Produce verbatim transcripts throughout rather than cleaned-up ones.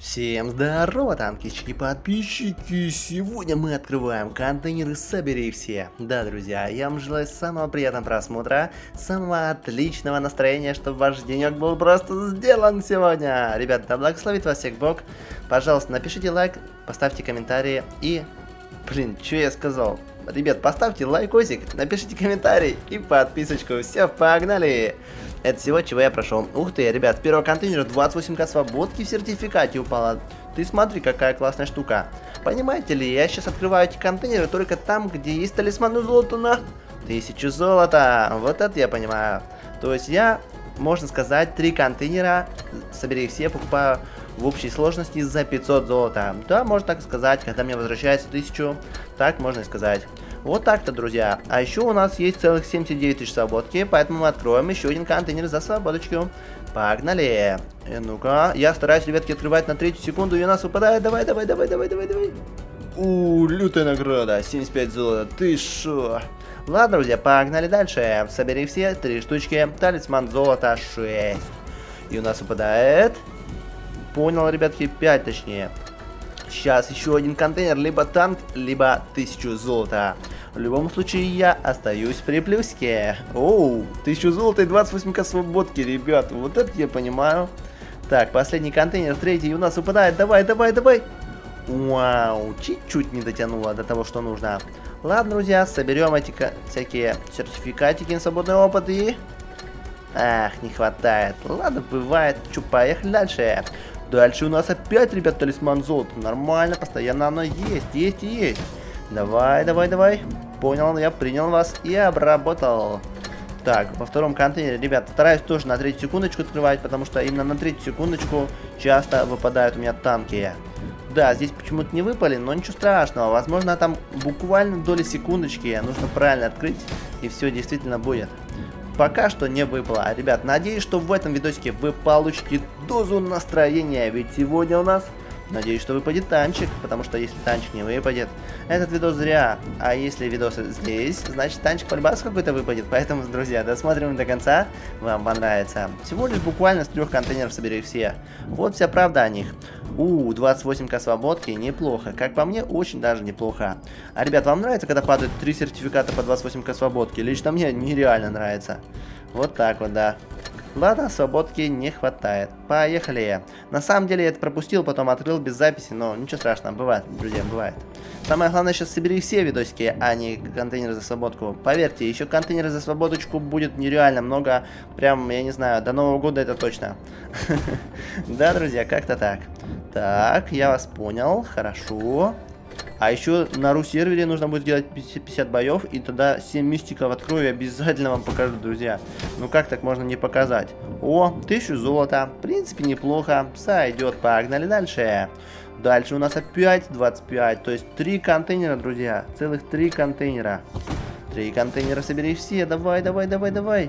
Всем здорово, танкички и подписчики! Сегодня мы открываем контейнеры «Собери все». Да, друзья, я вам желаю самого приятного просмотра, самого отличного настроения, чтобы ваш денек был просто сделан сегодня. Ребят, да благословит вас всех Бог. Пожалуйста, напишите лайк, поставьте комментарии и... Блин, что я сказал? Ребят, поставьте лайкосик, напишите комментарий и подписочку. Все, погнали! Это всего, чего я прошел. Ух ты, ребят, с первого контейнера двадцать восемь ка свободки в сертификате упала. Ты смотри, какая классная штука. Понимаете ли, я сейчас открываю эти контейнеры только там, где есть талисманы золота на тысячу золота. Вот это я понимаю. То есть я, можно сказать, три контейнера, собери все, покупаю в общей сложности за пятьсот золота. Да, можно так сказать, когда мне возвращается тысячу, так можно и сказать. Вот так-то, друзья. А еще у нас есть целых семьдесят девять тысяч свободки, поэтому мы откроем еще один контейнер за свободочку. Погнали. Э, ну-ка, я стараюсь, ребятки, открывать на третью секунду, и у нас выпадает. Давай, давай, давай, давай, давай, давай. У, лютая награда, семьдесят пять золота. Ты шо? Ладно, друзья, погнали дальше. Собери все, три штучки. Талисман золота шесть. И у нас выпадает... Понял, ребятки, пять точнее. Сейчас еще один контейнер, либо танк, либо тысячу золота. В любом случае, я остаюсь при плюске. Оу, тысячу золота и двадцать восемь ка свободки, ребят. Вот это я понимаю. Так, последний контейнер, третий у нас выпадает. Давай, давай, давай. Вау, чуть-чуть не дотянуло до того, что нужно. Ладно, друзья, соберем эти всякие сертификатики на свободный опыт и... Ах, не хватает. Ладно, бывает. Че, поехали дальше. Дальше у нас опять, ребят, талисман золота. Нормально, постоянно оно есть, есть и есть. Давай, давай, давай. Понял, я принял вас и обработал. Так, во втором контейнере, ребят, стараюсь тоже на третью секундочку открывать, потому что именно на третью секундочку часто выпадают у меня танки. Да, здесь почему-то не выпали, но ничего страшного. Возможно, там буквально доли секундочки нужно правильно открыть, и все действительно будет. Пока что не выпало. Ребят, надеюсь, что в этом видосике вы получите дозу настроения. Ведь сегодня у нас, надеюсь, что выпадет танчик. Потому что если танчик не выпадет, этот видос зря. А если видос здесь, значит танчик по-любому какой-то выпадет. Поэтому, друзья, досмотрим до конца. Вам понравится. Всего лишь буквально с трех контейнеров собери все. Вот вся правда о них. У, двадцать восемь ка свободки, неплохо. Как по мне, очень даже неплохо. А, ребят, вам нравится, когда падают три сертификата по двадцать восемь ка свободки? Лично мне нереально нравится. Вот так вот, да. Ладно, свободки не хватает. Поехали. На самом деле я это пропустил, потом открыл без записи, но ничего страшного, бывает, друзья, бывает. Самое главное сейчас собери все видосики, а не контейнеры за свободку. Поверьте, еще контейнеры за свободочку будет нереально много. Прям, я не знаю, до Нового года это точно. Да, друзья, как-то так. Так, я вас понял, хорошо. А еще на ру-сервере нужно будет сделать пятьдесят боев, и тогда семь мистиков открою и обязательно вам покажу, друзья. Ну как так можно не показать? О, тысячу золота, в принципе неплохо, сойдет, погнали дальше. Дальше у нас опять двадцать пять, то есть три контейнера, друзья, целых три контейнера. Три контейнера собери все, давай, давай, давай, давай.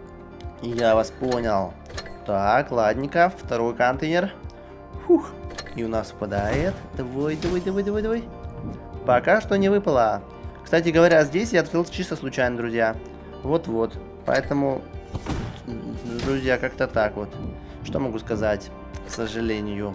Я вас понял. Так, ладненько, второй контейнер. Фух. И у нас выпадает. Давай, давай, давай, давай, давай. Пока что не выпало. Кстати говоря, здесь я открыл чисто случайно, друзья. Вот-вот. Поэтому, друзья, как-то так вот. Что могу сказать? К сожалению.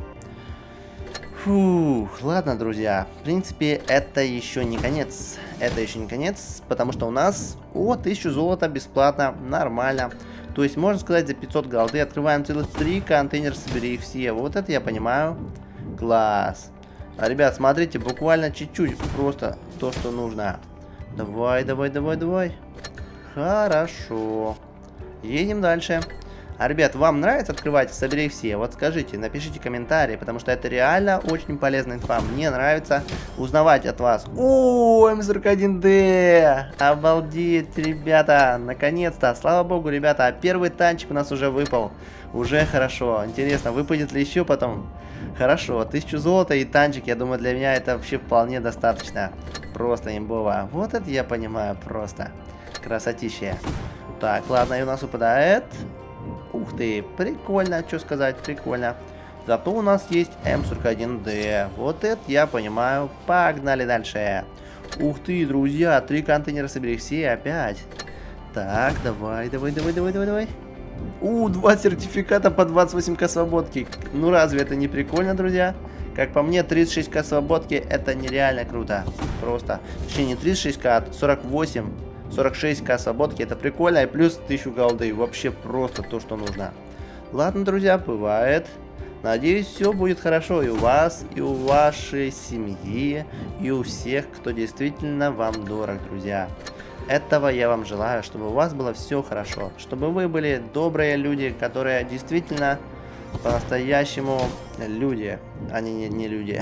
Фух, ладно, друзья. В принципе, это еще не конец. Это еще не конец, потому что у нас... О, тысячу золота бесплатно. Нормально. То есть, можно сказать, за пятьсот голды открываем целых три контейнера, собери их все. Вот это я понимаю. Класс. А, ребят, смотрите, буквально чуть-чуть. Просто то, что нужно. Давай, давай, давай, давай. Хорошо. Едем дальше. А, ребят, вам нравится открывать собери все? Вот скажите, напишите комментарии, потому что это реально очень полезная инфа. Мне нравится узнавать от вас. О, эм сорок один дэ! Обалдеть, ребята! Наконец-то! Слава богу, ребята, а первый танчик у нас уже выпал. Уже хорошо. Интересно, выпадет ли еще потом? Хорошо, тысячу золота и танчик, я думаю, для меня это вообще вполне достаточно. Просто имбово. Вот это я понимаю, просто. Красотища. Так, ладно, и у нас выпадает... Ух ты, прикольно, что сказать, прикольно. Зато у нас есть эм сорок один дэ. Вот это я понимаю. Погнали дальше. Ух ты, друзья, три контейнера собери все опять. Так, давай, давай, давай, давай, давай, давай. У, два сертификата по двадцать восемь ка свободки. Ну разве это не прикольно, друзья? Как по мне, тридцать шесть ка свободки это нереально круто. Просто. Точнее, не тридцать шесть ка, а сорок восемь, сорок шесть ка свободки. Это прикольно. И плюс тысячу голды. Вообще просто то, что нужно. Ладно, друзья, бывает. Надеюсь, все будет хорошо и у вас, и у вашей семьи, и у всех, кто действительно вам дорог, друзья. Этого я вам желаю, чтобы у вас было все хорошо. Чтобы вы были добрые люди, которые действительно по-настоящему люди, а не, не, не люди.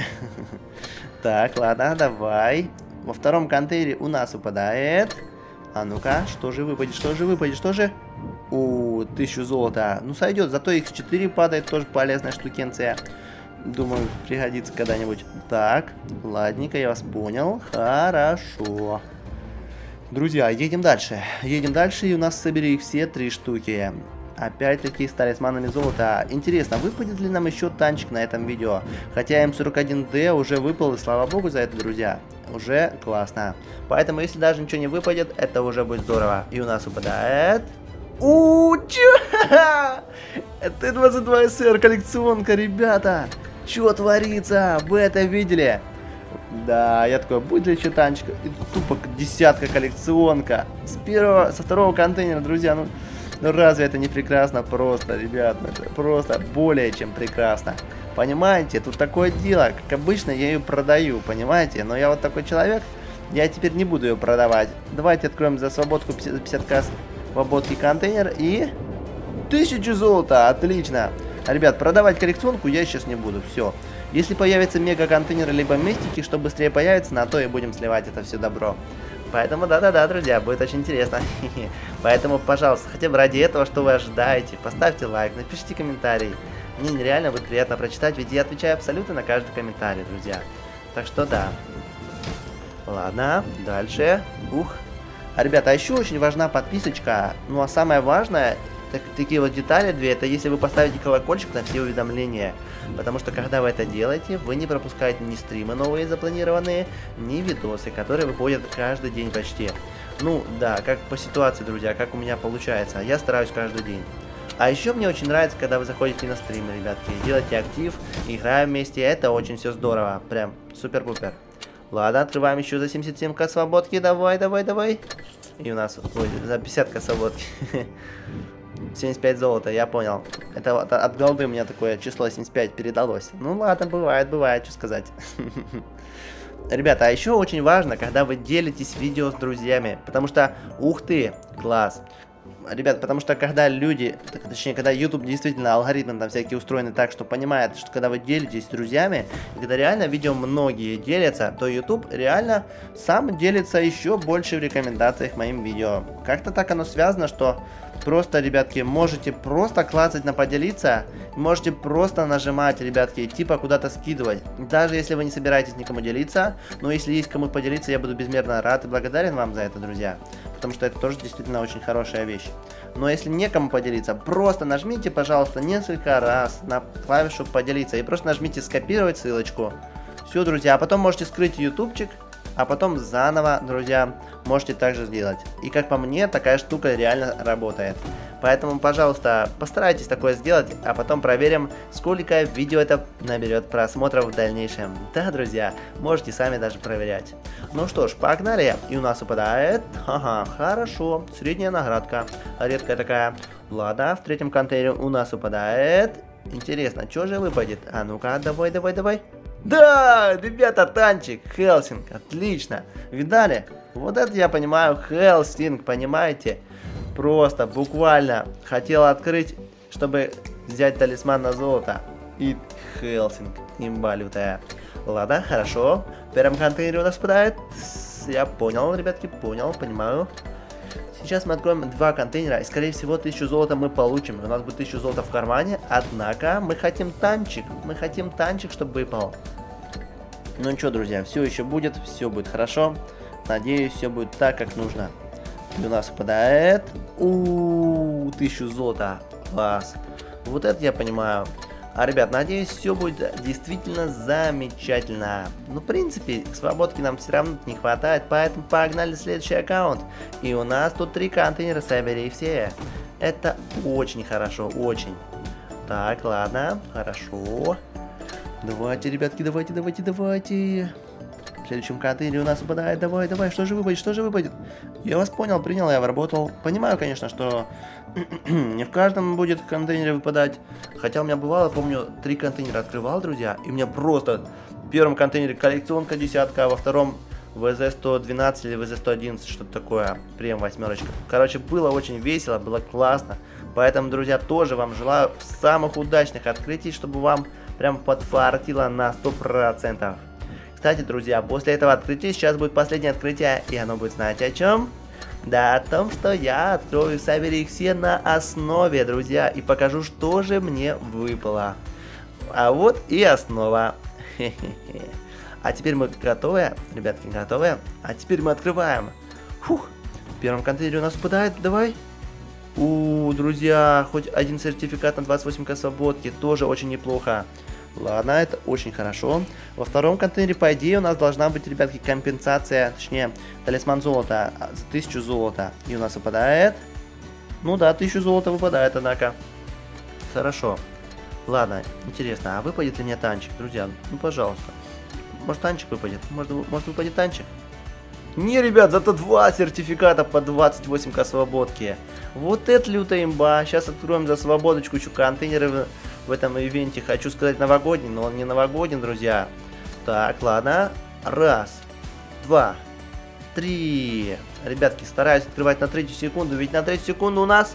Так, ладно, давай. Во втором контейнере у нас выпадает. А ну-ка, что же выпадет, что же выпадет, что же? У, тысячу золота. Ну, сойдет, зато икс четыре падает, тоже полезная штукенция. Думаю, пригодится когда-нибудь. Так, ладненько, я вас понял. Хорошо. Друзья, едем дальше. Едем дальше, и у нас собери все три штуки. Опять-таки с талисманами золота. Интересно, выпадет ли нам еще танчик на этом видео? Хотя эм сорок один дэ уже выпал, и слава богу за это, друзья. Уже классно. Поэтому, если даже ничего не выпадет, это уже будет здорово. И у нас выпадает... У, чё? Т двадцать два эс эр коллекционка, ребята. Чё творится? Вы это видели? Да, я такой, будет ли еще танчик? И тупо десятка коллекционка. С первого, со второго контейнера, друзья, ну... Ну разве это не прекрасно? Просто, ребят, это просто более чем прекрасно. Понимаете, тут такое дело, как обычно я ее продаю, понимаете? Но я вот такой человек, я теперь не буду ее продавать. Давайте откроем за свободку пятьдесят ка свободки контейнер и... тысячу золота, отлично. Ребят, продавать коллекционку я сейчас не буду, все. Если появится мега контейнер либо мистики, что быстрее появится, на то и будем сливать это все добро. Поэтому, да-да-да, друзья, будет очень интересно. Поэтому, пожалуйста, хотя бы ради этого, что вы ожидаете, поставьте лайк, напишите комментарий. Мне нереально будет приятно прочитать, ведь я отвечаю абсолютно на каждый комментарий, друзья. Так что да. Ладно, дальше. Ух. А, ребята, а еще очень важна подписочка. Ну, а самое важное, так, такие вот детали две, это если вы поставите колокольчик на все уведомления. Потому что, когда вы это делаете, вы не пропускаете ни стримы новые запланированные, ни видосы, которые выходят каждый день почти. Ну, да, как по ситуации, друзья, как у меня получается. Я стараюсь каждый день. А еще мне очень нравится, когда вы заходите на стримы, ребятки, делаете актив, играем вместе, это очень все здорово. Прям супер-пупер. Ладно, открываем еще за семьдесят семь ка свободки, давай, давай, давай. И у нас, ой, за пятьдесят ка свободки. семьдесят пять золота, я понял. Это вот от голды у меня такое число семьдесят пять передалось. Ну ладно, бывает, бывает, что сказать. Ребята, а еще очень важно, когда вы делитесь видео с друзьями. Потому что, ух ты, класс. Ребят, потому что когда люди, точнее, когда YouTube действительно алгоритмы там всякие устроены так, что понимает, что когда вы делитесь с друзьями, и когда реально видео многие делятся, то YouTube реально сам делится еще больше в рекомендациях моим видео. Как-то так оно связано, что просто, ребятки, можете просто клацать на поделиться, можете просто нажимать, ребятки, типа куда-то скидывать. Даже если вы не собираетесь никому делиться, но если есть кому поделиться, я буду безмерно рад и благодарен вам за это, друзья. Потому что это тоже действительно очень хорошая вещь. Но если некому поделиться, просто нажмите, пожалуйста, несколько раз на клавишу поделиться. И просто нажмите скопировать ссылочку. Все, друзья, а потом можете скрыть ютубчик. А потом заново, друзья, можете также сделать. И как по мне, такая штука реально работает. Поэтому, пожалуйста, постарайтесь такое сделать, а потом проверим, сколько видео это наберет просмотров в дальнейшем. Да, друзья, можете сами даже проверять. Ну что ж, погнали. И у нас упадает... Ага, хорошо. Средняя наградка. Редкая такая. Ладно, в третьем контейнере у нас упадает... Интересно, что же выпадет? А ну-ка, давай, давай, давай. Да, ребята, танчик, Хелсинг, отлично. Видали? Вот это я понимаю, Хелсинг, понимаете? Просто, буквально, хотел открыть, чтобы взять талисман на золото. И Хелсинг, имба лютая. Ладно, хорошо. В первом контейнере у нас падает. Я понял, ребятки, понял, понимаю. Сейчас мы откроем два контейнера, и скорее всего тысячу золота мы получим. У нас будет тысячу золота в кармане, однако мы хотим танчик. Мы хотим танчик, чтобы выпал. Ну ничего, друзья, все еще будет, все будет хорошо. Надеюсь, все будет так, как нужно. И у нас выпадает... У-у-у, тысячу золота. Класс. Вот это я понимаю. А, ребят, надеюсь, все будет действительно замечательно. Ну, в принципе, свободки нам все равно не хватает, поэтому погнали в следующий аккаунт. И у нас тут три контейнера, собери все. Это очень хорошо, очень. Так, ладно, хорошо. Давайте, ребятки, давайте, давайте, давайте. В следующем контейнере у нас выпадает. Давай, давай, что же выпадет, что же выпадет? Я вас понял, принял, я обработал. Понимаю, конечно, что не в каждом будет контейнере выпадать. Хотя у меня бывало, помню, три контейнера открывал, друзья. И у меня просто в первом контейнере коллекционка десятка, а во втором вэ зэ сто двенадцать или вэ зэ сто одиннадцать, что-то такое. Прям восьмерочка. Короче, было очень весело, было классно. Поэтому, друзья, тоже вам желаю самых удачных открытий, чтобы вам прям подфартило на сто процентов. Кстати, друзья, после этого открытия сейчас будет последнее открытие, и оно будет, знаете, о чем? Да, о том, что я открою собери их все на основе, друзья, и покажу, что же мне выпало. А вот и основа. Хе-хе-хе. А теперь мы готовы, ребятки, готовы? А теперь мы открываем. Фух, в первом контейнере у нас выпадает, давай. У, друзья, хоть один сертификат на двадцать восемь ка свободки, тоже очень неплохо. Ладно, это очень хорошо. Во втором контейнере, по идее, у нас должна быть, ребятки, компенсация, точнее, талисман золота за тысячу золота. И у нас выпадает... Ну да, тысячу золота выпадает, однако. Хорошо. Ладно, интересно, а выпадет ли мне танчик, друзья? Ну, пожалуйста. Может, танчик выпадет? Может, может выпадет танчик? Не, ребят, зато два сертификата по двадцать восемь ка свободки. Вот это лютая имба. Сейчас откроем за свободочку еще контейнеры в, в этом ивенте. Хочу сказать новогодний, но он не новогодний, друзья. Так, ладно. Раз, два, три. Ребятки, стараюсь открывать на третью секунду, ведь на третью секунду у нас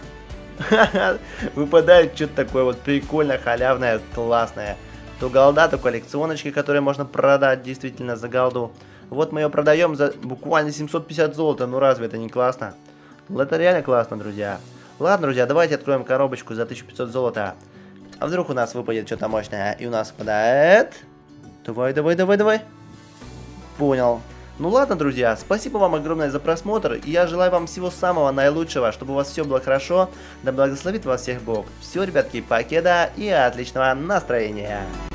выпадает что-то такое вот прикольное, халявное, классное. То голда, то коллекционочки, которые можно продать действительно за голду. Вот мы ее продаем за буквально семьсот пятьдесят золота. Ну разве это не классно? Ну это реально классно, друзья. Ладно, друзья, давайте откроем коробочку за тысячу пятьсот золота. А вдруг у нас выпадет что-то мощное? И у нас выпадает... Давай, давай, давай, давай. Понял. Ну ладно, друзья, спасибо вам огромное за просмотр. И я желаю вам всего самого наилучшего, чтобы у вас все было хорошо. Да благословит вас всех Бог. Все, ребятки, покеда и отличного настроения.